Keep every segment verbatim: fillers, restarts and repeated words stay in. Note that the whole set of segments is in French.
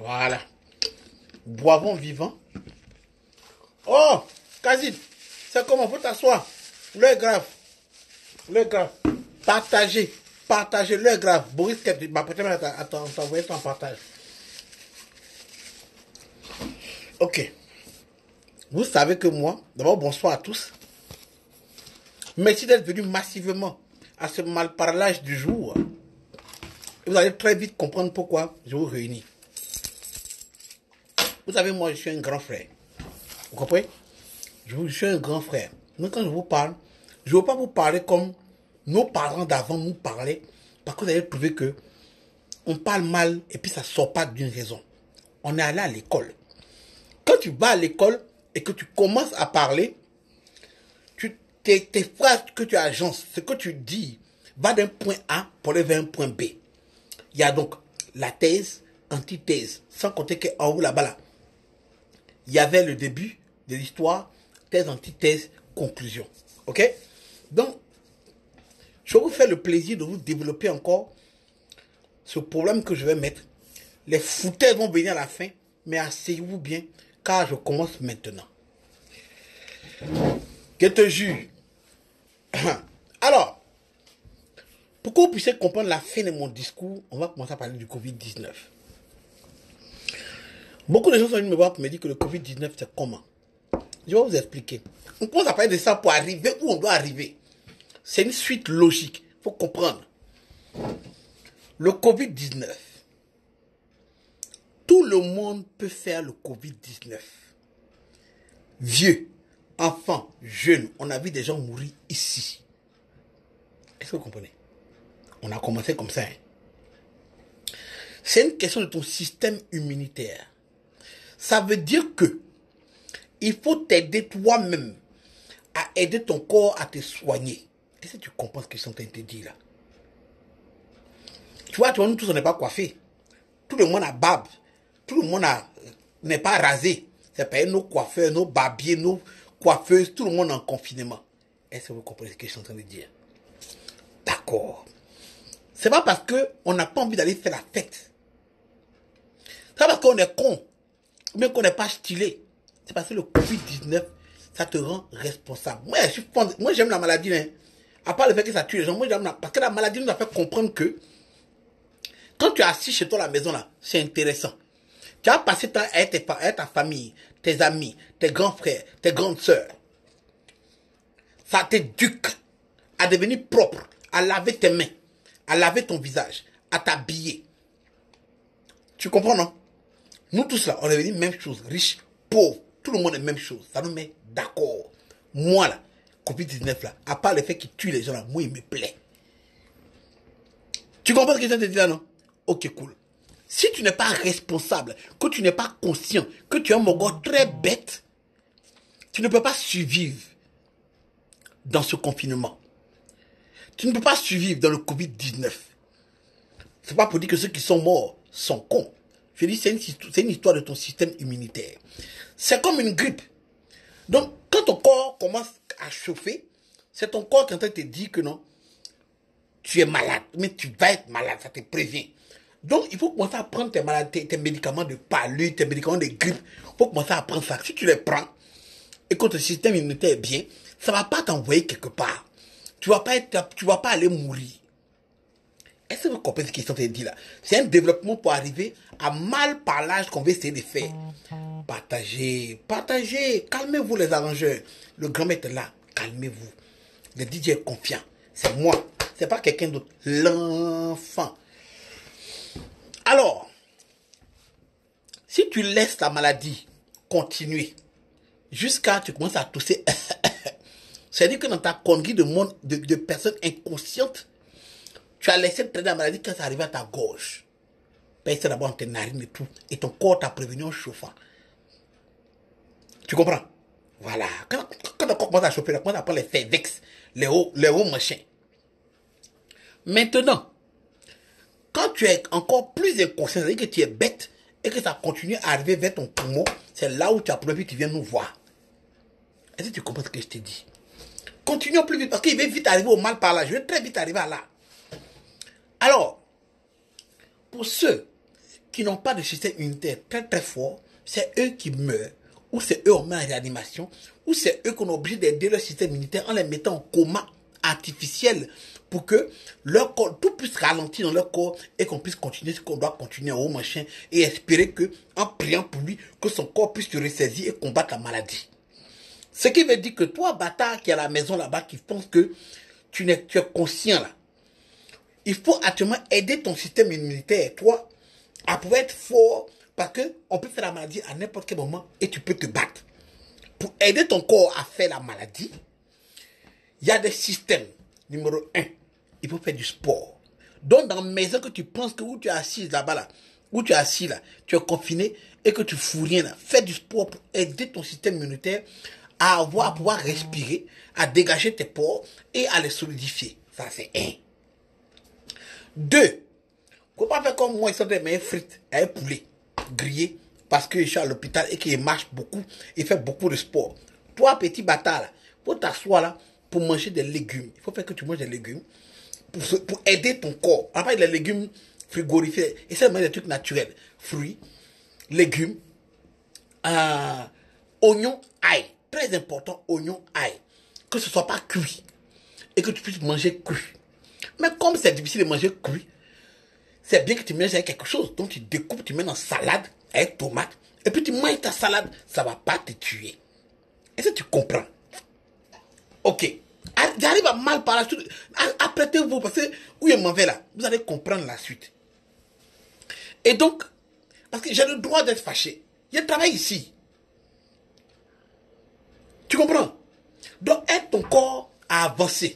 Voilà. Boivons vivant. Oh, Kazid, c'est comment? Faut t'asseoir. L'heure est grave. L'heure est grave. Partagez. Partagez. L'heure est grave. Boris Kep m'a prêté à t'envoyer ton partage. Ok. Vous savez que moi, d'abord bonsoir à tous. Merci d'être venus massivement à ce malparlage du jour. Et vous allez très vite comprendre pourquoi je vous réunis. Vous savez, moi, je suis un grand frère. Vous comprenez? Je suis un grand frère. Mais quand je vous parle, je ne veux pas vous parler comme nos parents d'avant nous parlaient. Parce que vous allez trouver que on parle mal et puis ça ne sort pas d'une raison. On est allé à l'école. Quand tu vas à l'école et que tu commences à parler, tu, tes, tes phrases que tu agences, ce que tu dis, va d'un point A pour aller vers un point B. Il y a donc la thèse, antithèse, sans compter qu'en haut là-bas, là, il y avait le début de l'histoire, thèse, antithèse, conclusion. Ok? Donc, je vais vous faire le plaisir de vous développer encore ce problème que je vais mettre. Les foutaises vont venir à la fin, mais asseyez-vous bien, car je commence maintenant. Je te jure. Alors, pour que vous puissiez comprendre la fin de mon discours, on va commencer à parler du Covid dix-neuf. Beaucoup de gens sont venus me voir pour me dire que le Covid dix-neuf, c'est comment? Je vais vous expliquer. On commence à parler de ça pour arriver où on doit arriver. C'est une suite logique. Il faut comprendre. Le Covid dix-neuf. Tout le monde peut faire le Covid dix-neuf. Vieux, enfants, jeunes. On a vu des gens mourir ici. Est-ce que vous comprenez? On a commencé comme ça. Hein? C'est une question de ton système immunitaire. Ça veut dire que il faut t'aider toi-même à aider ton corps à te soigner. Est-ce que tu comprends ce que je suis en train de te dire là? Tu vois, tu vois, nous tous on n'est pas coiffés. Tout le monde a barbe. Tout le monde n'est pas rasé. C'est pas nos coiffeurs, nos barbiers, nos coiffeuses, tout le monde en confinement. Est-ce que vous comprenez ce que je suis en train de dire? D'accord. C'est pas parce qu'on n'a pas envie d'aller faire la fête. C'est pas parce qu'on est con, mais qu'on n'est pas stylé. C'est parce que le Covid dix-neuf, ça te rend responsable. Moi, je suis, moi j'aime la maladie. Hein. À part le fait que ça tue les gens, moi j'aime la, parce que la maladie nous a fait comprendre que quand tu es assis chez toi à la maison, là, c'est intéressant. Tu as passé temps avec, tes, avec ta famille, tes amis, tes grands frères, tes grandes sœurs. Ça t'éduque à devenir propre, à laver tes mains, à laver ton visage, à t'habiller. Tu comprends, non? Nous tous là, on est devenu même chose, riches, pauvres, tout le monde est même chose. Ça nous met d'accord. Moi là, Covid dix-neuf là, à part le fait qu'il tue les gens là, moi il me plaît. Tu comprends ce que je viens de te dire, non? Ok, cool. Si tu n'es pas responsable, que tu n'es pas conscient, que tu es un mogol très bête, tu ne peux pas survivre dans ce confinement. Tu ne peux pas survivre dans le Covid dix-neuf. C'est pas pour dire que ceux qui sont morts sont cons. Je dis, c'est une, c'est une histoire de ton système immunitaire. C'est comme une grippe. Donc, quand ton corps commence à chauffer, c'est ton corps qui est en train de te dire que non, tu es malade, mais tu vas être malade, ça te prévient. Donc, il faut commencer à prendre tes, maladies, tes, tes médicaments de palu, tes médicaments de grippe. Il faut commencer à prendre ça. Si tu les prends et que ton système immunitaire est bien, ça ne va pas t'envoyer quelque part. Tu ne vas pas être, tu vas pas aller mourir. Est-ce que vous comprenez ce qu'ils sont en train de dire là? C'est un développement pour arriver à mal parlage qu'on va essayer de faire. Partagez, partagez, calmez-vous les arrangeurs. Le grand-maître est là, calmez-vous. Le D J est confiant. C'est moi, c'est pas quelqu'un d'autre. L'enfant. Alors, si tu laisses la maladie continuer jusqu'à tu commences à tousser, c'est-à-dire que dans ta connerie de monde de, de personnes inconscientes, tu as laissé traîner la maladie quand ça arrive à ta gorge. Ben, c'est d'abord dans tes narines et tout. Et ton corps t'a prévenu en chauffant. Tu comprends? Voilà. Quand, quand ton corps commence à chauffer, on commence à prendre les Fevex, les hauts, les hauts machins. Maintenant, quand tu es encore plus inconscient, c'est-à-dire que tu es bête et que ça continue à arriver vers ton poumon, c'est là où tu as plus vite, tu viens nous voir. Est-ce que tu comprends ce que je t'ai dit? Continuons plus vite parce qu'il va vite arriver au mal par là. Je vais très vite arriver à là. Alors, pour ceux qui n'ont pas de système immunitaire très très fort, c'est eux qui meurent, ou c'est eux qu'on met en réanimation, ou c'est eux qu'on est obligé d'aider leur système immunitaire en les mettant en coma artificiel pour que leur corps, tout puisse ralentir dans leur corps et qu'on puisse continuer ce qu'on doit continuer en haut machin et espérer que, en priant pour lui, que son corps puisse se ressaisir et combattre la maladie. Ce qui veut dire que toi, bâtard qui est à la maison là-bas, qui pense que tu, n'es, tu es conscient là, il faut actuellement aider ton système immunitaire, toi, à pouvoir être fort, parce qu'on peut faire la maladie à n'importe quel moment et tu peux te battre. Pour aider ton corps à faire la maladie, il y a des systèmes. Numéro un, il faut faire du sport. Donc, dans la maison que tu penses que où tu es assis là-bas, là, où tu es assis là, tu es confiné et que tu fous rien là, fais du sport pour aider ton système immunitaire à avoir, à pouvoir respirer, à dégager tes pores et à les solidifier. Ça, c'est un. Deux, il ne faut pas faire comme moi, ils sont des mains frites et un poulet grillé parce que je suis à l'hôpital et qu'il marche beaucoup, il fait beaucoup de sport. Toi, petit bâtard, là, faut t'asseoir là pour manger des légumes. Il faut faire que tu manges des légumes pour, pour aider ton corps. On parle des légumes frigorifiés. Essaye de manger des trucs naturels. Fruits, légumes, euh, oignons, ail. Très important, oignons, ail. Que ce ne soit pas cuit et que tu puisses manger cru. Mais comme c'est difficile de manger cru, c'est bien que tu manges avec quelque chose. Donc tu découpes, tu mets dans salade avec tomate et puis tu manges ta salade. Ça ne va pas te tuer. Est-ce que tu comprends? Ok. J'arrive à mal par la suite. Apprêtez-vous parce que où je m'en vais là, vous allez comprendre la suite. Et donc, parce que j'ai le droit d'être fâché. Je travaille ici. Tu comprends? Donc, aide ton corps à avancer.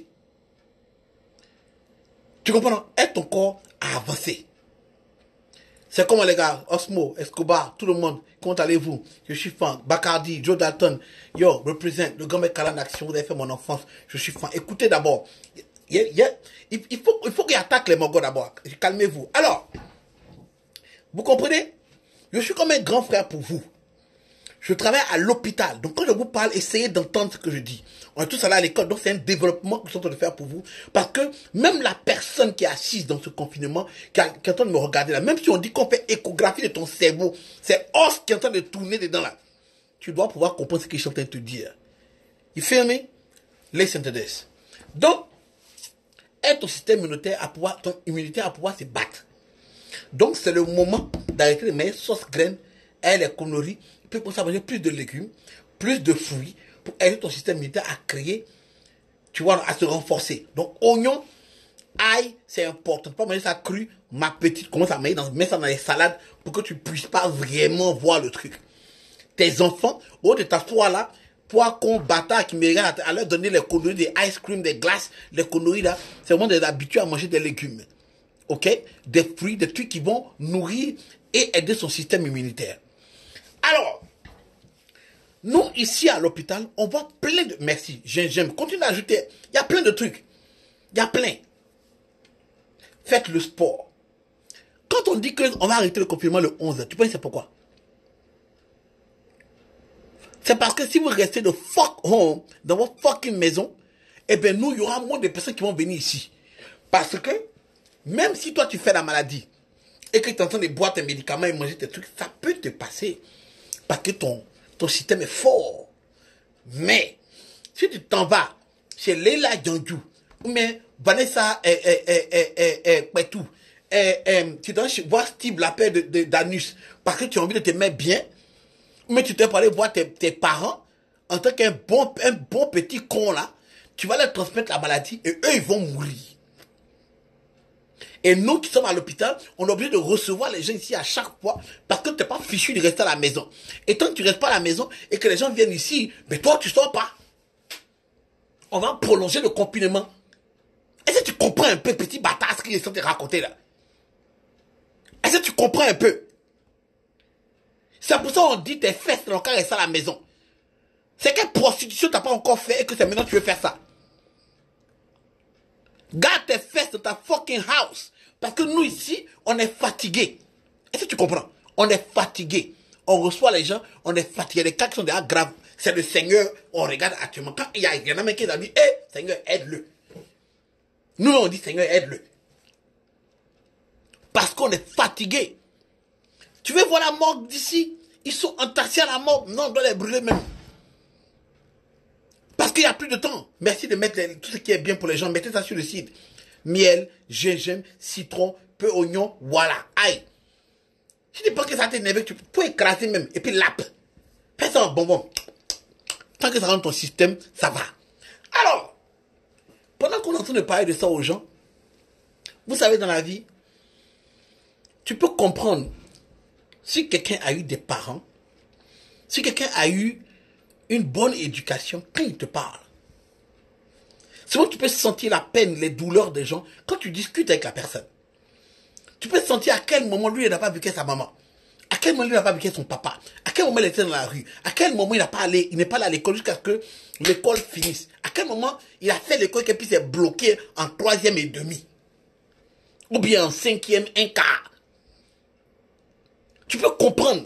Tu comprends? Aide ton corps à avancer. C'est comment les gars, Osmo, Escobar, tout le monde, comment allez-vous? Je suis fan. Bacardi, Joe Dalton, yo, représente le grand mec Calan Action, vous avez fait mon enfance, je suis fan. Écoutez d'abord, il, il, il, il faut, il faut qu'il attaque les Mogos d'abord. Calmez-vous. Alors, vous comprenez? Je suis comme un grand frère pour vous. Je travaille à l'hôpital. Donc quand je vous parle, essayez d'entendre ce que je dis. On est tous allés à l'école, donc c'est un développement que je suis en train de faire pour vous. Parce que même la personne qui est assise dans ce confinement, qui, a, qui est en train de me regarder là, même si on dit qu'on fait échographie de ton cerveau, c'est os qui est en train de tourner dedans là. Tu dois pouvoir comprendre ce que je suis en train de te dire. You feel me? Listen to this. Donc, aide ton système immunitaire à pouvoir, ton immunité à pouvoir se battre. Donc c'est le moment d'arrêter de mettre sauce graines et les conneries. Tu peux commencer à manger plus de légumes, plus de fruits, pour aider ton système immunitaire à créer, tu vois, à se renforcer. Donc, oignon, ail, c'est important. Tu peux pas manger ça cru, ma petite, commence à mettre, dans, mettre ça dans les salades pour que tu puisses pas vraiment voir le truc. Tes enfants, au lieu de t'asseoir là, toi, con bâtard qui me regarde, à leur donner les conneries, des ice cream, des glaces, les conneries là, c'est vraiment des habitués à manger des légumes. Ok? Des fruits, des trucs qui vont nourrir et aider son système immunitaire. Alors, nous, ici à l'hôpital, on voit plein de... Merci, gingembre. Continue à ajouter. Il y a plein de trucs. Il y a plein. Faites le sport. Quand on dit qu'on va arrêter le confinement le onze, tu penses c'est pourquoi? C'est parce que si vous restez de fuck home, dans votre fucking maison, eh bien nous, il y aura moins de personnes qui vont venir ici. Parce que, même si toi tu fais la maladie, et que tu es en train de boire tes médicaments et manger tes trucs, ça peut te passer. Parce que ton, ton système est fort. Mais, si tu t'en vas chez Leila Djandjou, ou bien Vanessa et, et, et, et, et, et, tout, et, et, tu dois voir Steve la paix d'anus, parce que tu as envie de te mettre bien, mais tu t'es pas allé voir tes, tes parents, en tant qu'un bon, un bon petit con là, tu vas leur transmettre la maladie, et eux, ils vont mourir. Et nous qui sommes à l'hôpital, on est obligé de recevoir les gens ici à chaque fois parce que tu n'es pas fichu de rester à la maison. Et tant que tu ne restes pas à la maison et que les gens viennent ici, mais toi tu ne sors pas. On va prolonger le confinement. Est-ce que tu comprends un peu, petit bâtard, ce qu'ils sont de raconter là? Est-ce que tu comprends un peu? C'est pour ça qu'on dit tes fesses n'ont qu'à rester à la maison. C'est quelle prostitution tu n'as pas encore fait et que c'est maintenant que tu veux faire ça? Garde tes fesses dans ta fucking house. Parce que nous ici, on est fatigués. Est-ce que tu comprends? On est fatigués. On reçoit les gens, on est fatigués. Les cas qui sont déjà graves, c'est le Seigneur. On regarde actuellement. Quand il y, a, il y en a un qui a dit, hé, hey, Seigneur, aide-le. Nous, on dit, Seigneur, aide-le. Parce qu'on est fatigués. Tu veux voir la morgue d'ici? Ils sont entassés à la morgue. Non, on doit les brûler même. Parce qu'il n'y a plus de temps. Merci de mettre les, tout ce qui est bien pour les gens. Mettez ça sur le site. Miel, gingembre, citron, peu oignon, voilà. Aïe. Si tu penses que ça t'énerve, tu peux écraser même. Et puis lappe. Fais ça en bonbon. Tant que ça rentre dans ton système, ça va. Alors, pendant qu'on est en train de parler de ça aux gens, vous savez, dans la vie, tu peux comprendre si quelqu'un a eu des parents, si quelqu'un a eu une bonne éducation quand il te parle. C'est vrai que tu peux sentir la peine, les douleurs des gens quand tu discutes avec la personne. Tu peux sentir à quel moment lui il n'a pas vécu sa maman. À quel moment lui n'a pas vécu son papa. À quel moment il était dans la rue. À quel moment il n'a pas allé, il n'est pas allé à l'école jusqu'à ce que l'école finisse. À quel moment il a fait l'école et puis s'est bloqué en troisième et demi. Ou bien en cinquième, un quart. Tu peux comprendre.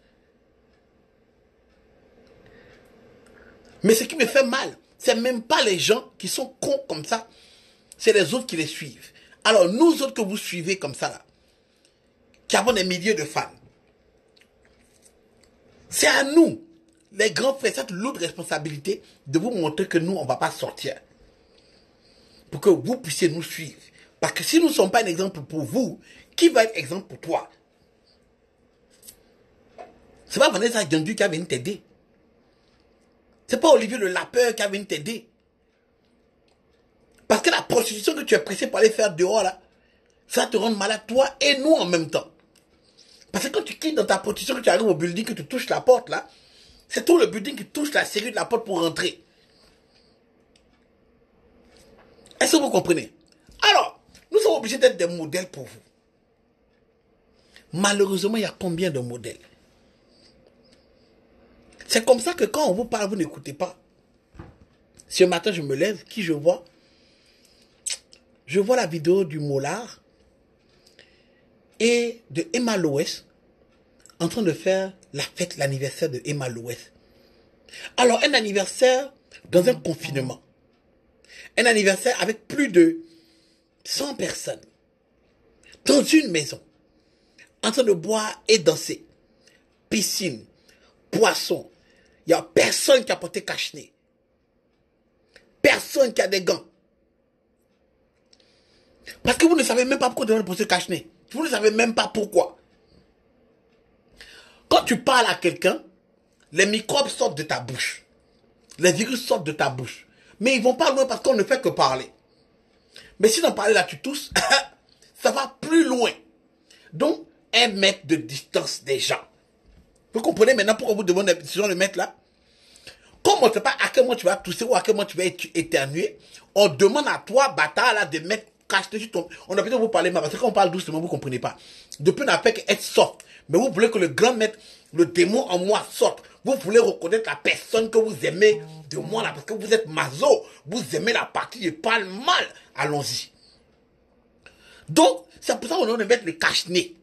Mais ce qui me fait mal, c'est même pas les gens qui sont cons comme ça. C'est les autres qui les suivent. Alors nous autres que vous suivez comme ça là, qui avons des milliers de fans, c'est à nous, les grands frères, cette lourde responsabilité de vous montrer que nous, on ne va pas sortir. Pour que vous puissiez nous suivre. Parce que si nous ne sommes pas un exemple pour vous, qui va être exemple pour toi? C'est pas Vanessa Djandu qui a venu t'aider. C'est pas Olivier le Lapeur qui a venu t'aider. Parce que la prostitution que tu es pressé pour aller faire dehors là, ça te rend malade toi et nous en même temps. Parce que quand tu quittes dans ta prostitution, que tu arrives au building, que tu touches la porte là, c'est tout le building qui touche la serrure de la porte pour rentrer. Est-ce que vous comprenez? Alors, nous sommes obligés d'être des modèles pour vous. Malheureusement, il y a combien de modèles? C'est comme ça que quand on vous parle, vous n'écoutez pas. Ce matin, je me lève, qui je vois? Je vois la vidéo du Mollard et de Emma Loès en train de faire la fête, l'anniversaire de Emma Loès. Alors, un anniversaire dans un confinement. Un anniversaire avec plus de cent personnes. Dans une maison. En train de boire et danser. Piscine. Poisson. Il n'y a personne qui a porté cache-nez. Personne qui a des gants. Parce que vous ne savez même pas pourquoi vous devez porter cache-nez. Vous ne savez même pas pourquoi. Quand tu parles à quelqu'un, les microbes sortent de ta bouche. Les virus sortent de ta bouche. Mais ils ne vont pas loin parce qu'on ne fait que parler. Mais si dans parler là tu tousses, ça va plus loin. Donc, un mètre de distance des gens. Vous comprenez maintenant pourquoi vous demandez la décision de mettre là? Comme on ne sait pas à quel moment tu vas tousser ou à quel moment tu vas éternuer, on demande à toi, bâtard, là, de mettre cache-nez sur ton... On a besoin de vous parler, mais parce que quand on parle doucement, vous ne comprenez pas. Depuis, on n'a fait qu'être soft. Mais vous voulez que le grand maître, le démon en moi sorte. Vous voulez reconnaître la personne que vous aimez de moi, là, parce que vous êtes maso. Vous aimez la partie, je parle mal. Allons-y. Donc, c'est pour ça qu'on doit mettre le cache-nez.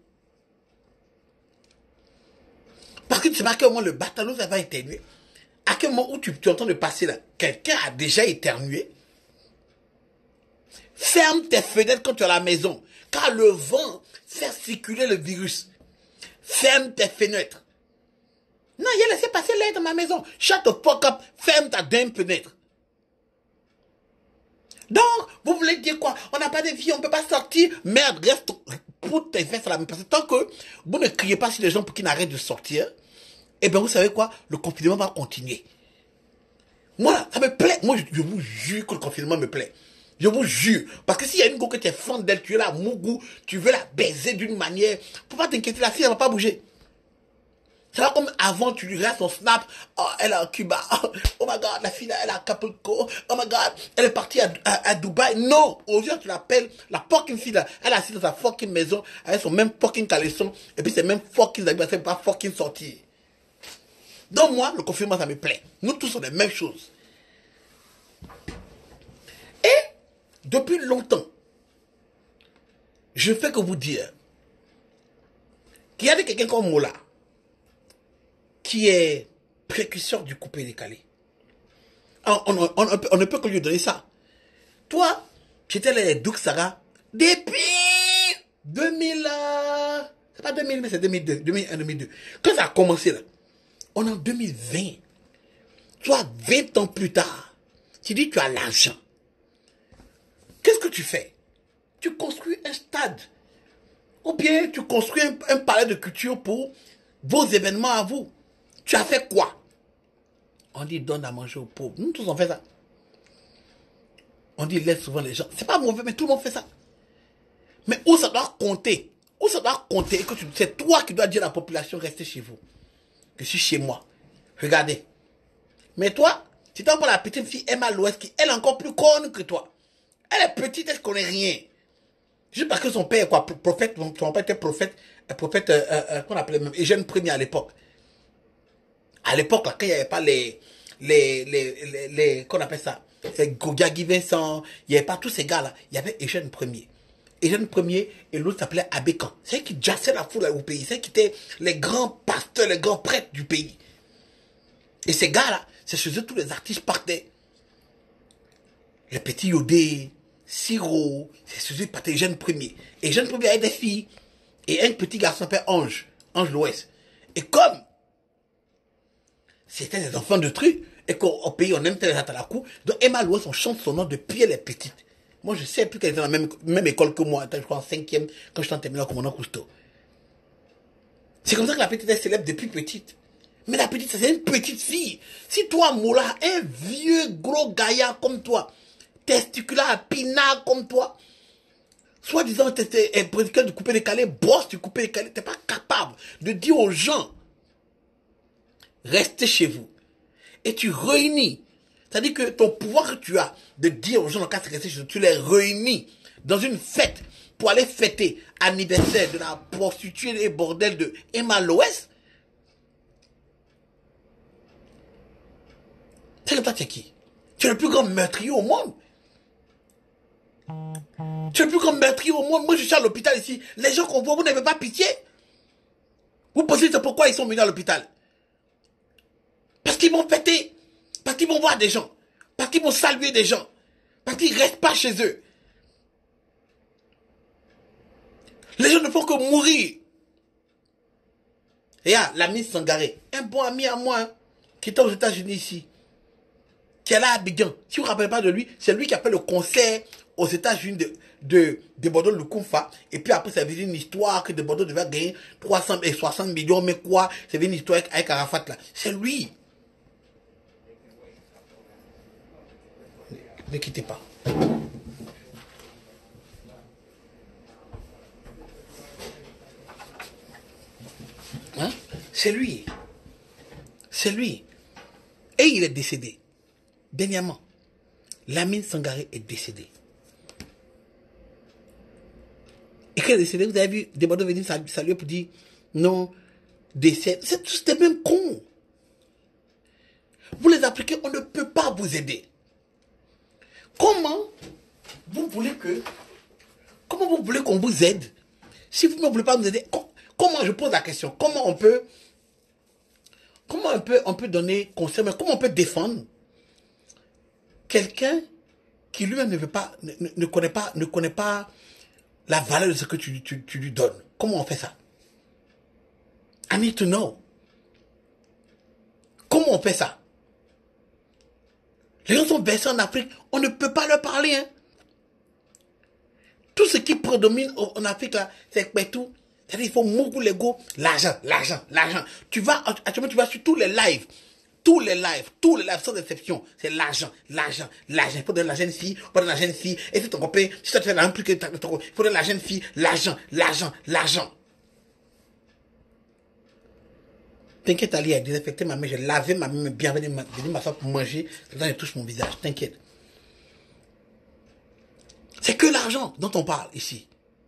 Parce que tu sais pas à quel moment le bâtard nous va éternuer. À quel moment où tu, tu entends de passer là, quelqu'un a déjà éternué. Ferme tes fenêtres quand tu es à la maison. Car le vent fait circuler le virus. Ferme tes fenêtres. Non, il a laissé passer l'air dans ma maison. Shut the fuck up. Ferme ta damn fenêtre. Donc, vous voulez dire quoi? On n'a pas de vie, on ne peut pas sortir. Merde, reste pour tes fesses à la main. Parce que tant que vous ne criez pas sur les gens pour qu'ils n'arrêtent de sortir, eh bien, vous savez quoi? Le confinement va continuer. Moi, ça me plaît. Moi, je, je vous jure que le confinement me plaît. Je vous jure. Parce que s'il y a une go que tu es fan d'elle, tu es là, mougou, tu veux la baiser d'une manière, faut pas t'inquiéter, la fille, elle va pas bouger. C'est là comme avant, tu lui regardes son snap, oh, elle est à Cuba, oh my god, la fille, elle est à Acapulco, oh my god, elle est partie à, à, à Dubaï. Non, aujourd'hui, tu l'appelles, la fucking fille, là, elle est assise dans sa fucking maison, avec son même fucking caleçon, et puis c'est même fucking anniversaire, elle ne peut pas fucking sortir. Donc moi, le confinement, ça me plaît. Nous tous, on est les mêmes choses. Et, depuis longtemps, je fais que vous dire qu'il y a quelqu'un comme Mola qui est précurseur du coupé décalé. On, on, on, on, on ne peut que lui donner ça. Toi, tu étais les Douk Sarah depuis deux mille... Euh, c'est pas deux mille, mais c'est deux mille deux, deux mille un, deux mille deux. Quand ça a commencé là, on est en deux mille vingt. Soit vingt ans plus tard, tu dis tu as l'argent. Qu'est-ce que tu fais? Tu construis un stade. Ou bien tu construis un, un palais de culture pour vos événements à vous. Tu as fait quoi? On dit donne à manger aux pauvres. Nous tous on fait ça. On dit laisse souvent les gens. C'est pas mauvais, mais tout le monde fait ça. Mais où ça doit compter? Où ça doit compter que c'est toi qui dois dire à la population restez chez vous. Je suis chez moi. Regardez. Mais toi, tu t'envoies la petite fille Emma Loès qui elle est encore plus conne que toi. Elle est petite, elle ne connaît rien. Juste parce que son père est quoi, prophète, son père était prophète, prophète, euh, euh, qu'on appelait même Eugène Premier à l'époque. À l'époque, là, quand il n'y avait pas les, les, les, les, les qu'on appelle ça, c'est Gogia Guy Vincent, il n'y avait pas tous ces gars-là, il y avait Eugène Premier. Eugène Premier et l'autre s'appelait Abécan. C'est eux qui jassaient la foule au pays, c'est eux qui étaient les grands pasteurs, les grands prêtres du pays. Et ces gars-là, c'est chez eux tous les artistes partaient. Les petits Yodé, Siro, c'est chez eux qui partaient Eugène Premier. Et Eugène Premier avait des filles et un petit garçon s'appelait Ange, Ange l'Ouest. Et comme c'était des enfants de trucs, et qu'au pays on aime les atalakou, donc Emma Loès, on chante son nom depuis elle est petite. Moi je sais plus qu'elle était dans la même, même école que moi, je crois en cinquième, quand je suis en terminale au commandant Cousteau. C'est comme ça que la petite est célèbre depuis petite. Mais la petite, c'est une petite fille. Si toi, Moula, un vieux gros gaillard comme toi, testiculaire, pinard comme toi, soi-disant, tu es un prédicateur de couper les calais, boss du couper les calais, tu n'es pas capable de dire aux gens, restez chez vous. Et tu réunis. C'est-à-dire que ton pouvoir que tu as de dire aux gens, dans le cas de rester chez vous, tu les réunis dans une fête pour aller fêter anniversaire de la prostituée et bordel de Emma Loès. C'est que toi, tu es qui? Tu es le plus grand meurtrier au monde. Tu es le plus grand meurtrier au monde. Moi, je suis à l'hôpital ici. Les gens qu'on voit, vous n'avez pas pitié. Vous pensez c'est pourquoi ils sont venus à l'hôpital? Parce qu'ils vont fêter. Parce qu'ils vont voir des gens. Parce qu'ils vont saluer des gens. Parce qu'ils ne restent pas chez eux. Les gens ne font que mourir. Et là, l'ami Sangaré, un bon ami à moi, hein, qui est aux États-Unis ici, qui est là à Abidjan. Si vous ne vous rappelez pas de lui, c'est lui qui a fait le concert aux États-Unis de, de, de Bordeaux le Koumfa. Et puis après, c'est venu une histoire que de Bordeaux devait gagner trois cent et soixante millions, mais quoi? C'est venu une histoire avec, avec Arafat là. C'est lui. Ne quittez pas. Hein? C'est lui. C'est lui. Et il est décédé. Dernièrement. Lamine Sangaré est décédé. Et quand il est décédé, vous avez vu des Bordeaux venir saluer pour dire non, décès. C'est tous des mêmes cons. Vous les appliquez, on ne peut pas vous aider. Comment vous voulez que, comment vous voulez qu'on vous aide si vous ne voulez pas nous aider? Comment, je pose la question, comment on peut, comment on peut, on peut donner conseil, mais comment on peut défendre quelqu'un qui lui-même ne veut pas, ne, ne connaît pas, ne connaît pas la valeur de ce que tu, tu, tu lui donnes? Comment on fait ça? I need to know. Comment on fait ça? Les gens sont versés en Afrique, on ne peut pas leur parler. Hein. Tout ce qui prédomine en Afrique, là, c'est que tout. C'est-à-dire qu'il faut beaucoup l'ego, l'argent, l'argent, l'argent. Tu vas, actuellement, tu vas sur tous les lives, tous les lives, tous les lives, sans exception, c'est l'argent, l'argent, l'argent. Il faut donner l'argent à la jeune fille, il faut donner l'argent à la jeune fille, et si ton copain, si toi tu fais l'argent plus que ton copain, il faut donner l'argent à la jeune fille, l'argent, l'argent, l'argent. T'inquiète, Ali, j'ai désinfecté ma main, j'ai lavé ma main bien, j'ai dit ma soeur pour manger, maintenant je touche mon visage, t'inquiète. C'est que l'argent dont on parle ici.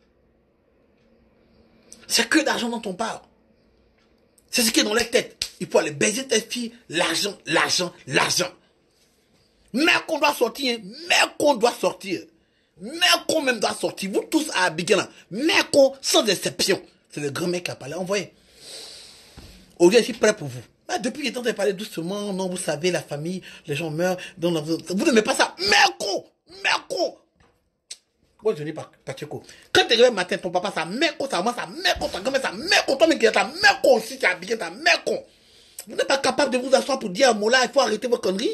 C'est que l'argent dont on parle. C'est ce qui est dans les têtes. Il faut aller baiser tes filles, l'argent, l'argent, l'argent. Mais qu'on doit sortir, mais qu'on doit sortir. Mais qu'on même doit sortir. Vous tous à Abidjan, mais qu'on, sans exception. C'est le grand mec qui a parlé, envoyez. Aujourd'hui, je suis prêt pour vous. Ah, depuis le temps de parler doucement, non, vous savez, la famille, les gens meurent. Donc, vous n'aimez pas ça. Merco! Merco! Moi, je dis pas Pacheco. Quand tu es le matin, ton papa, sa mère, sa maman, sa mère, sa grand-mère, sa mère, toi, mais qui est ta mère, aussi, tu es habillé, ta mère, con. Vous n'êtes pas capable de vous asseoir pour dire à Mola, il faut arrêter vos conneries.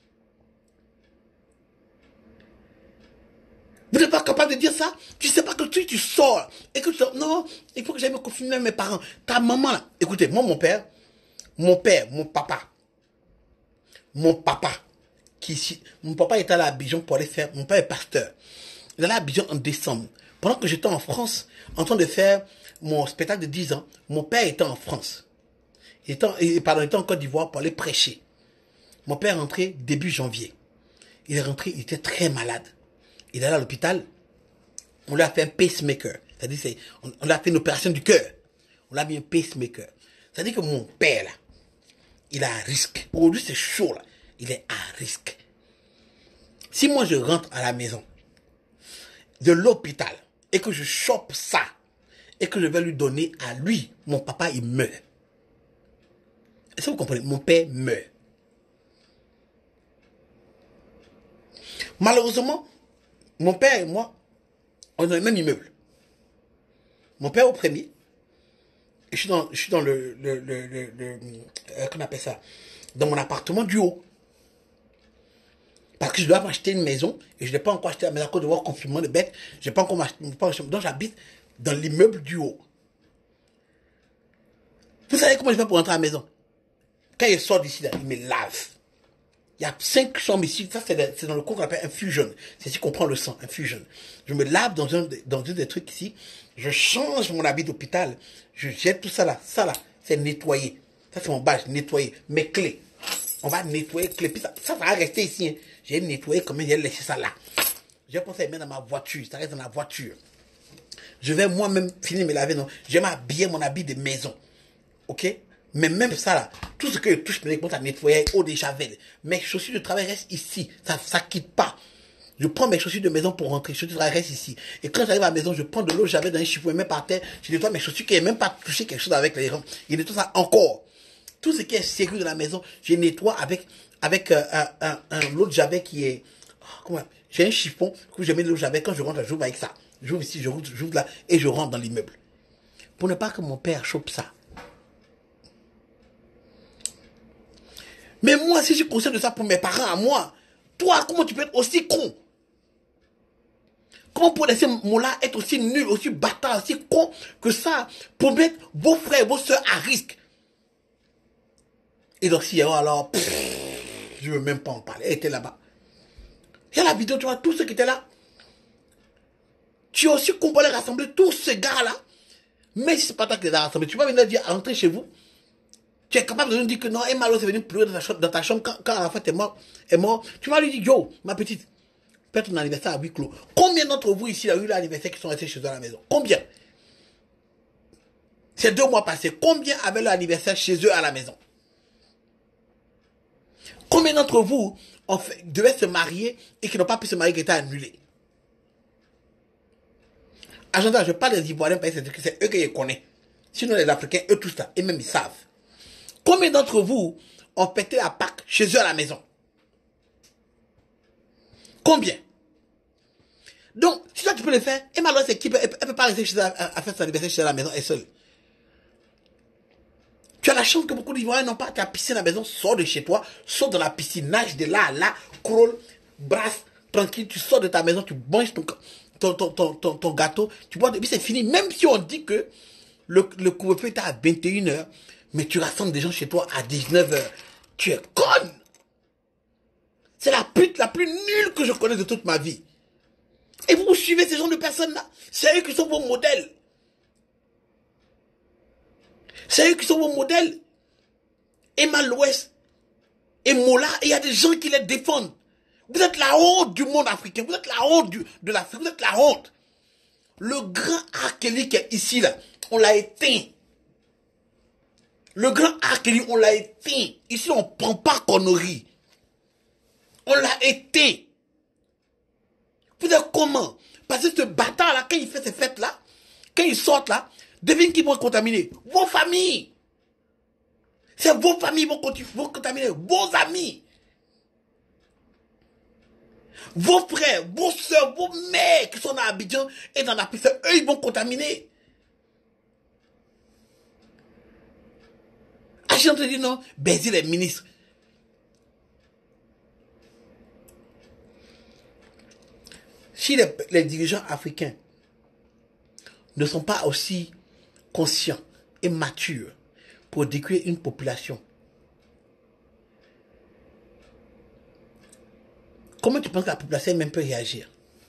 Vous n'êtes pas capable de dire ça. Tu sais pas que tu, tu sors. Et que tu sors. Non, il faut que j'aille me confiner avec mes parents. Ta maman, là. Écoutez, moi, mon père, mon père, mon papa, mon papa, qui ici, mon papa était allé à Abidjan pour aller faire, mon père est pasteur. Il est allé à Abidjan en décembre. Pendant que j'étais en France, en train de faire mon spectacle de dix ans, mon père était en France. Il était en, il, pardon, il était en Côte d'Ivoire pour aller prêcher. Mon père est rentré début janvier. Il est rentré, il était très malade. Il est allé à l'hôpital. On lui a fait un pacemaker. C'est-à-dire, on, on lui a fait une opération du cœur. On lui a mis un pacemaker. C'est-à-dire que mon père, là, il est à risque. Aujourd'hui, c'est chaud, là. Il est à risque. Si moi, je rentre à la maison de l'hôpital et que je chope ça et que je vais lui donner à lui, mon papa, il meurt. Est-ce que vous comprenez? Mon père meurt. Malheureusement, mon père et moi, on est dans le même immeuble. Mon père au premier. Et je suis dans, je suis dans le, le, le, le, le euh, qu'on appelle ça, dans mon appartement du haut. Parce que je dois m'acheter une maison et je n'ai pas encore acheté la maison à cause de voir confinement de bête. Je n'ai pas encore acheté. Donc j'habite dans l'immeuble du haut. Vous savez comment je fais pour rentrer à la maison? Quand il sort d'ici, là, il me lave. Il y a cinq chambres ici. Ça, c'est dans le cours qu'on appelle infusion. C'est ici qu'on prend le sang, infusion. Je me lave dans un, dans un des trucs ici. Je change mon habit d'hôpital. Je jette tout ça là. Ça là, c'est nettoyé. Ça, c'est mon badge, nettoyé. Mes clés. On va nettoyer les clés. Puis ça, ça, ça va rester ici. Hein. J'ai nettoyé comme j'ai laissé ça là. J'ai pensé à mettre dans ma voiture. Ça reste dans la voiture. Je vais moi-même finir me laver. Non. Je vais m'habiller mon habit de maison. Ok? Mais même ça là, tout ce que je touche, je commence à nettoyer eau de javel. Mes chaussures de travail restent ici. Ça ne quitte pas. Je prends mes chaussures de maison pour rentrer. Les chaussures de travail restent ici. Et quand j'arrive à la maison, je prends de l'eau de javel dans les chiffons et même par terre. Je nettoie mes chaussures qui n'ont même pas touché quelque chose avec les rangs. Je nettoie ça encore. Tout ce qui est sécurité de la maison, je nettoie avec, avec euh, un, un, un l'eau de javel qui est... Comment? J'ai un chiffon que je mets de l'eau de javel. Quand je rentre, j'ouvre avec ça. J'ouvre ici, j'ouvre là et je rentre dans l'immeuble. Pour ne pas que mon père chope ça. Mais moi, si je conscient de ça pour mes parents à moi, toi, comment tu peux être aussi con? Comment pour laisser Mola être aussi nul, aussi bâtard, aussi con que ça, pour mettre vos frères, vos soeurs à risque? Et donc, si alors, pff, je ne veux même pas en parler. Elle était là-bas. Il y a la vidéo, tu vois, tous ceux qui étaient là. Tu as aussi con pour les rassembler, tous ces gars-là. Mais si ce n'est pas toi qui les as rassemblés, tu vas venir dire, rentrer chez vous. Tu es capable de nous dire que non, Emma c'est venu pleurer dans ta chambre, dans ta chambre quand, quand à la fin t'es mort, est mort. Tu vas lui dire, yo, ma petite, fais ton anniversaire à huis clos. Combien d'entre vous ici a eu l'anniversaire qui sont restés chez eux à la maison? Combien? Ces deux mois passés, combien avaient l'anniversaire chez eux à la maison? Combien d'entre vous ont fait, devaient se marier et qui n'ont pas pu se marier, qui étaient annulés? Agenda, je parle des Ivoiriens parce que c'est eux que je connais. Sinon les Africains, eux tous ça, et même ils savent. Combien d'entre vous ont pété la Pâques chez eux à la maison? Combien? Donc, si toi tu peux le faire, et malheureusement, c'est qui peut, elle ne peut pas rester chez elle à, à faire son anniversaire chez elle à la maison, elle seule. Tu as la chance que beaucoup d'Ivoiriens n'ont pas. Tu as piscine à la maison, sors de chez toi, sors dans la piscine, nage de là à là, crawl, brasse, tranquille, tu sors de ta maison, tu manges ton, ton, ton, ton, ton, ton gâteau, tu bois, et puis c'est fini. Même si on dit que le, le couvre-feu est à vingt et une heures, mais tu rassembles des gens chez toi à dix-neuf heures. Tu es conne. C'est la pute la plus nulle que je connais de toute ma vie. Et vous, vous suivez ces gens de personnes-là. C'est eux qui sont vos modèles. C'est eux qui sont vos modèles. Emma l'Ouest et Mola, et il y a des gens qui les défendent. Vous êtes la honte du monde africain. Vous êtes la honte du, de l'Afrique. Vous êtes la honte. Le grand Arkeli qui est ici, là, on l'a éteint. Le grand Arkeli, on l'a éteint. Ici, on ne prend pas conneries. On l'a éteint. Vous êtes comment? Parce que ce bâtard-là, quand il fait ces fêtes-là, quand il sort là, devine qui vont contaminer? Vos familles. C'est vos familles qui vont, vont contaminer vos amis. Vos frères, vos soeurs, vos mères qui sont à Abidjan et dans la piste, eux, ils vont contaminer. Ah, j'ai entendu non, baiser les ministres. Si les, les dirigeants africains ne sont pas aussi conscients et matures pour détruire une population, comment tu penses que la population même peut réagir?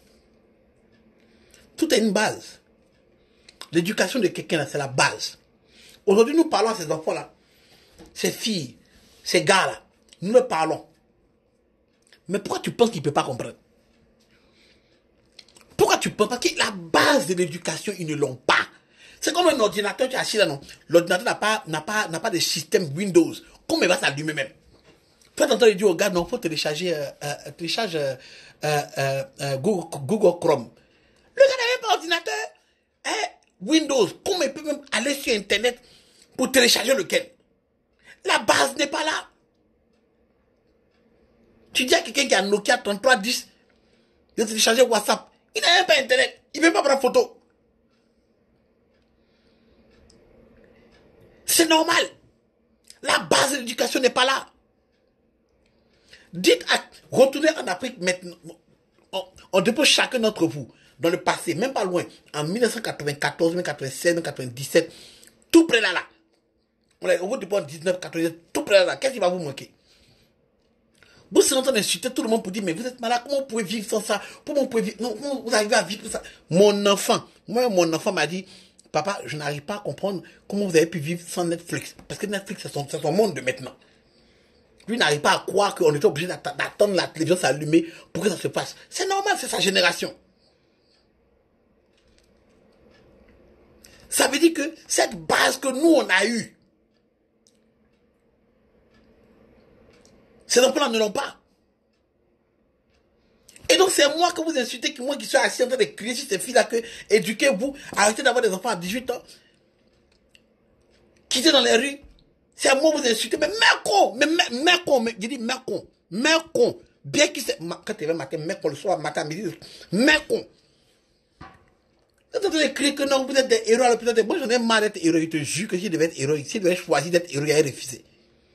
Tout est une base. L'éducation de quelqu'un, c'est la base. Aujourd'hui, nous parlons à ces enfants-là, ces filles, ces gars-là. Nous leur parlons. Mais pourquoi tu penses qu'ils ne peuvent pas comprendre? Pourquoi tu penses? Parce que la base de l'éducation, ils ne l'ont pas. C'est comme un ordinateur, tu es assis là, non? L'ordinateur n'a pas, n'a pas, n'a pas de système Windows. Comment il va s'allumer même? Toi, t'entends, il dit au gars, non, il faut télécharger, euh, euh, télécharge euh, euh, euh, Google, Google Chrome. Le gars n'avait pas d'ordinateur. Hein? Windows, comment il peut même aller sur Internet pour télécharger lequel? La base n'est pas là. Tu dis à quelqu'un qui a Nokia trente-trois dix de télécharger WhatsApp. Il n'a même pas Internet. Il ne veut pas prendre photo. C'est normal. La base de l'éducation n'est pas là. Dites à retournez en Afrique maintenant. On, on dépose chacun d'entre vous dans le passé, même pas loin, en mille neuf cent quatre-vingt-quatorze, mille neuf cent quatre-vingt-seize, mille neuf cent quatre-vingt-dix-sept, tout près là là. On vous dépose en dix-neuf quatre-vingt-dix-sept, tout près là là. Qu'est-ce qui va vous manquer? Vous êtes en train d'insulter tout le monde pour dire, mais vous êtes malade, comment vous pouvez vivre sans ça? Comment vous pouvez vivre? Non, comment vous arrivez à vivre sans ça? Mon enfant, moi, mon enfant m'a dit, papa, je n'arrive pas à comprendre comment vous avez pu vivre sans Netflix. Parce que Netflix, c'est son, son monde de maintenant. Lui n'arrive pas à croire qu'on était obligé d'attendre la télévision s'allumer pour que ça se passe. C'est normal, c'est sa génération. Ça veut dire que cette base que nous, on a eue, ces enfants-là ne l'ont pas. Et donc, c'est moi que vous insultez, que moi qui suis assis en train de crier sur ces filles-là, que éduquez-vous, arrêtez d'avoir des enfants à dix-huit ans, quittez dans les rues. C'est à moi que vous insultez, mais mère con, mais mère con, mais, je dis mère con, mère con, bien qu'il s'est, quand tu es matin, mère con, le soir, matin, midi, mère con. Vous êtes en train de crier que non, vous êtes des héros à l'hôpital. Moi, j'en ai marre d'être héros, je te jure que si je devais être héros, si je devais choisir d'être héros, j'allais refuser.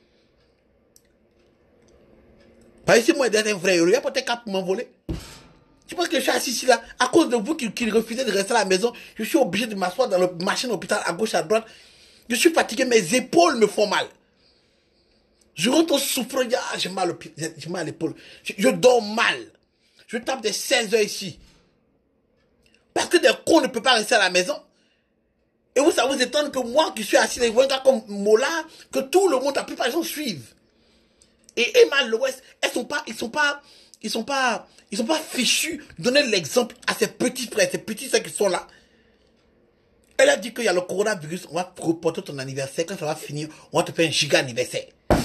Parce que si moi, d'être un vrai héros, il n'y a pas de cas pour m'envoler. Tu penses que je suis assis ici là, à cause de vous qui, qui refusez de rester à la maison, je suis obligé de m'asseoir dans le machine hôpital à gauche, à droite. Je suis fatigué, mes épaules me font mal. Je rentre en souffrant, ah, j'ai mal, mal à l'épaule. Je, je dors mal. Je tape des seize heures ici. Parce que des cons ne peuvent pas rester à la maison. Et vous, ça vous étonne que moi qui suis assis, les gars comme Mola, que tout le monde, la plupart des gens suivent. Et Emma l'Ouest, elles sont pas, ils sont pas, ils sont pas, ils sont pas fichus de donner l'exemple à ces petits frères, ces petits frères qui sont là. Elle a dit qu'il y a le coronavirus, on va reporter ton anniversaire, quand ça va finir, on va te faire un giga anniversaire.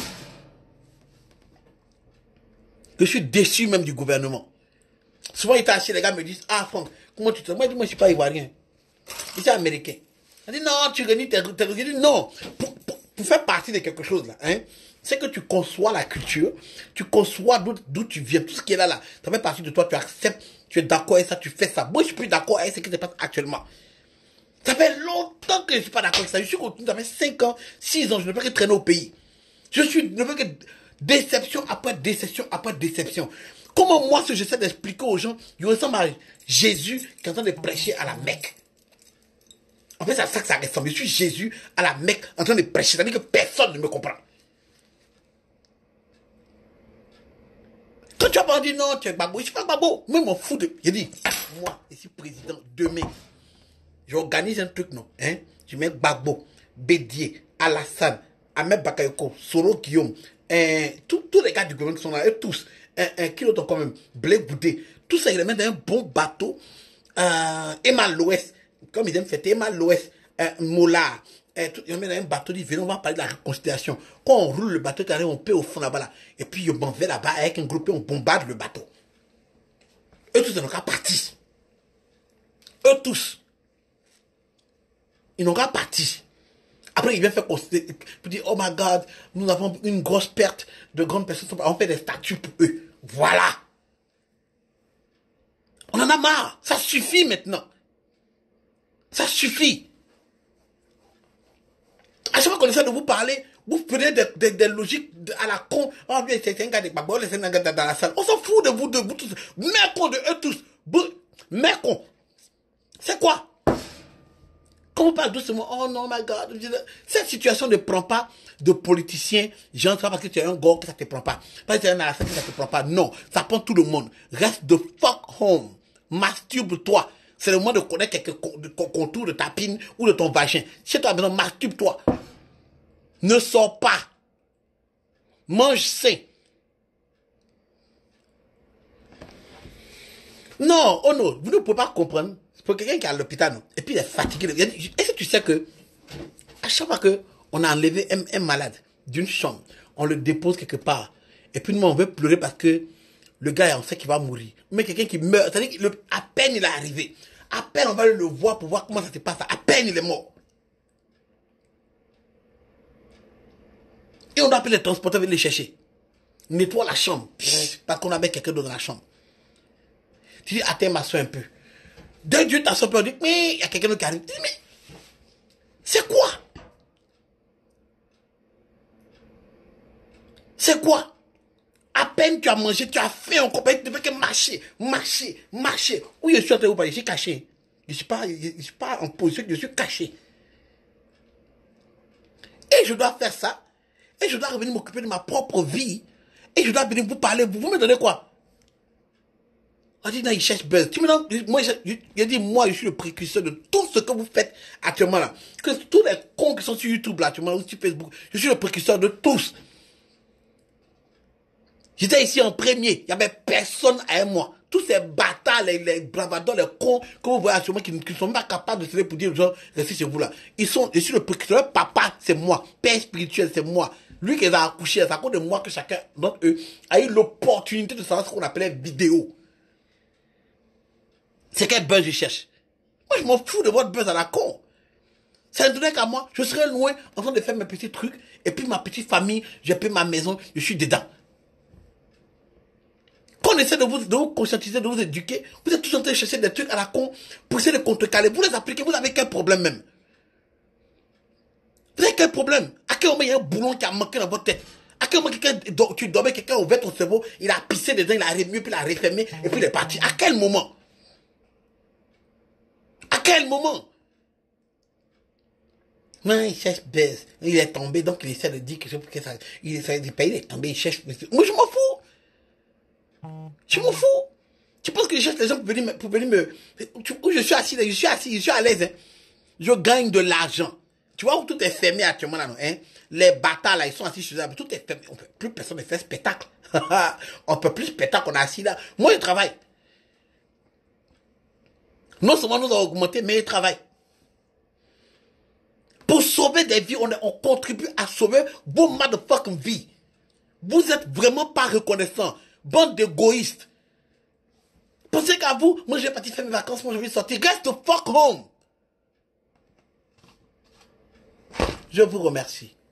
Je suis déçu même du gouvernement. Souvent, il est assis, les gars me disent, ah, Franck, comment tu te... Moi, je dis, moi, je suis pas ivoirien. Je suis américain. On dit, non, tu réunis tes... Je dis, non, pour, pour, pour faire partie de quelque chose, là, hein, c'est que tu conçois la culture, tu conçois d'où tu viens, tout ce qui est là, là. Ça fait partie de toi, tu acceptes, tu es d'accord avec ça, tu fais ça. Moi, je suis plus d'accord avec ce qui se passe actuellement. Ça fait longtemps que je ne suis pas d'accord avec ça. Je suis continu, ça fait cinq ans, six ans, je ne peux que traîner au pays. Je suis, ne veux que déception après déception après déception. Comment moi, ce que j'essaie d'expliquer aux gens, je ressemble à Jésus qui est en train de prêcher à la Mecque. En fait, c'est à ça que ça ressemble. Je suis Jésus à la Mecque en train de prêcher. C'est-à-dire que personne ne me comprend. Quand tu vas pas dire non, tu es Gbagbo, je suis pas Gbagbo. Moi, je m'en fous de... Je dis, moi, je suis président demain. J'organise un truc, non, hein? Je mets Gbagbo, Bédier, Alassane, Ahmed Bakayoko, Soro Guillaume, hein, tous les gars du gouvernement qui sont là, eux tous, hein, hein, qui l'autre quand même, Blé Goudé, tout ça, ils les mettent dans un bon bateau, euh, Emma l'Ouest, comme ils aiment fêter, Emma l'Ouest, euh, Mola, hein, tout, ils les mettent dans un bateau, ils disent, venez, on va parler de la réconciliation. Quand on roule le bateau, on paie au fond là-bas, là, et puis on m'en va là-bas avec un groupe et on bombarde le bateau. Eux tous, ils n'ont qu'à partir. Eux tous. Ils n'ont pas parti. Après, ils viennent faire constater, pour dire, oh my God, nous avons une grosse perte de grandes personnes. On fait des statuts pour eux. Voilà. On en a marre. Ça suffit maintenant. Ça suffit. À chaque fois qu'on essaie de vous parler, vous prenez des, des, des logiques à la con. Oh, bien, c'est un gars de Babol, c'est un gars dans la salle. On s'en fout de vous, de vous tous. Mercon de eux tous. Mercon. C'est quoi? Quand on parle doucement, oh non, my God. Cette situation ne prend pas de politicien. J'entends parce que tu es un gars que ça ne te prend pas. Parce que tu es un assassin que ça ne te prend pas. Non, ça prend tout le monde. Reste de fuck home. Masturbe-toi. C'est le moment de connaître quelques contours de ta pine ou de ton vagin. Si tu as besoin, masturbe-toi. Ne sors pas. Mange sain. Non, oh non, vous ne pouvez pas comprendre. Pour quelqu'un qui est à l'hôpital, non, et puis il est fatigué. Est-ce que tu sais que à chaque fois qu'on a enlevé un, un malade d'une chambre, on le dépose quelque part, et puis nous on veut pleurer parce que le gars on sait qu'il va mourir. Mais quelqu'un qui meurt, c'est-à-dire qu'à peine il est arrivé, à peine on va le voir pour voir comment ça se passe, à peine il est mort. Et on doit appeler les transporteurs, venir les chercher. Nettoie la chambre, parce qu'on avait quelqu'un d'autre dans la chambre. Tu dis, attends, m'assois un peu. De Dieu t'assois un peu, on dit, mais il y a quelqu'un d'autre qui arrive. Tu dis, mais c'est quoi? C'est quoi? À peine tu as mangé, tu as faim en compagnie, tu ne fais que marcher, marcher, marcher. Oui, je suis en train de vous parler, je suis caché. Je ne suis pas, je suis pas en position, je suis caché. Et je dois faire ça. Et je dois revenir m'occuper de ma propre vie. Et je dois venir vous parler. Vous, vous me donnez quoi? On dit, non, il cherche buzz. Tu me donnes, moi, je, je, je dis, moi, je suis le précurseur de tout ce que vous faites actuellement là. Que tous les cons qui sont sur YouTube là, actuellement, ou sur Facebook, je suis le précurseur de tous. J'étais ici en premier. Il n'y avait personne à moi. Tous ces bâtards, les, les bravadors, les cons que vous voyez actuellement qui ne sont pas capables de se lever pour dire aux gens, restez chez vous là. Ils sont, je suis le précurseur. Papa, c'est moi. Père spirituel, c'est moi. Lui qui les a accouchés, c'est à cause de moi que chacun d'entre eux a eu l'opportunité de savoir ce qu'on appelait vidéo. C'est quel buzz je cherche? Moi, je m'en fous de votre buzz à la con. Ça ne tenait qu'à moi. Je serais loin en train de faire mes petits trucs. Et puis ma petite famille, j'ai payé ma maison, je suis dedans. Quand on essaie de vous, de vous conscientiser, de vous éduquer, vous êtes tous en train de chercher des trucs à la con pour essayer de contrecaler. Vous les appliquez, vous avez quel problème même? Vous avez quel problème? À quel moment il y a un boulon qui a manqué dans votre tête? À quel moment quelqu'un, tu dormais, quelqu'un a ouvert ton cerveau, il a pissé dedans, il a remué, puis il a refermé, et puis il est parti. À quel moment? À quel moment? Non, il cherche baisse. Il est tombé, donc il essaie de dire que c'est pour que ça. Il essaie de payer, il est tombé, il cherche. Moi, je m'en fous. Je m'en fous. Tu penses que je cherche les gens pour venir me. Pour venir me où je suis assis, je suis assis, je suis à l'aise. Hein. Je gagne de l'argent. Tu vois où tout est fermé actuellement là, non, hein? Les bâtards là, ils sont assis chez eux, tout est fermé. On peut, plus personne ne fait spectacle. On peut plus spectacle, on est assis là. Moi, je travaille. Non seulement nous avons augmenté, mais je travaille. Pour sauver des vies, on, on contribue à sauver vos motherfucking vies. Vous êtes vraiment pas reconnaissants. Bande d'égoïstes. Pensez qu'à vous, moi je vais partir faire mes vacances, moi je vais sortir. Reste the fuck home. Je vous remercie.